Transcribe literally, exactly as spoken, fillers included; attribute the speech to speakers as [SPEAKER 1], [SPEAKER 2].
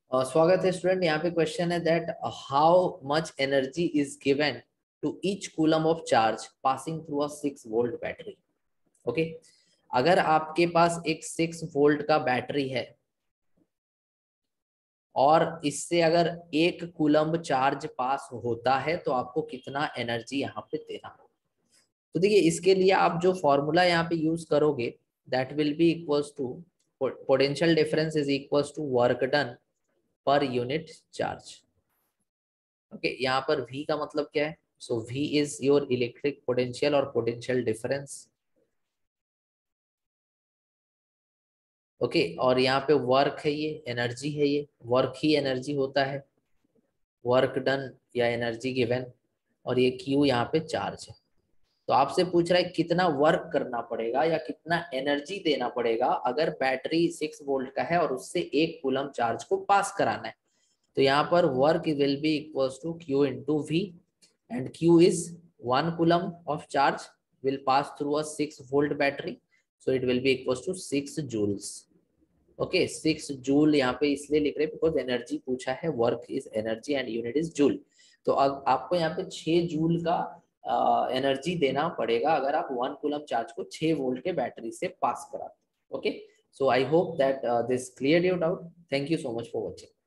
[SPEAKER 1] अ, स्वागत है स्टूडेंट। यहाँ पे क्वेश्चन है that how much energy is given to each coulomb of charge passing through a six volt battery. Okay, अगर आपके पास एक सिक्स वोल्ट का बैटरी है और इससे अगर एक कूलम चार्ज पास होता है तो आपको कितना एनर्जी यहाँ पे देना होगा। तो देखिए, इसके लिए आप जो फॉर्मूला यहाँ पे यूज करोगे that will be equals to potential difference is equals to work done per unit charge. Okay, यहाँ पर V का मतलब क्या है? So V is your electric potential और पोटेंशियल डिफरेंस। ओके, और यहाँ पे वर्क है, ये एनर्जी है, ये वर्क ही एनर्जी होता है, वर्क डन या एनर्जी गिवन। और ये Q यहाँ पे चार्ज है। तो आपसे पूछ रहा है कितना वर्क करना पड़ेगा या कितना एनर्जी देना पड़ेगा अगर बैटरी सिक्स वोल्ट का है और उससे एक कूलम चार्ज को पास कराना है। तो यहाँ पर work will be equals to Q into V, and Q is one coulomb of charge will pass through a six volt battery, so it will be equals to six joules. Okay, six joule यहाँ पे इसलिए लिख रहे हैं because energy पूछा है, work is energy and unit is joule. तो अब आपको यहाँ पे छह जूल का एनर्जी uh, देना पड़ेगा अगर आप वन कूलम चार्ज को छह वोल्ट के बैटरी से पास कराते। Okay, so I hope that this clear your doubt. Thank you so much for watching.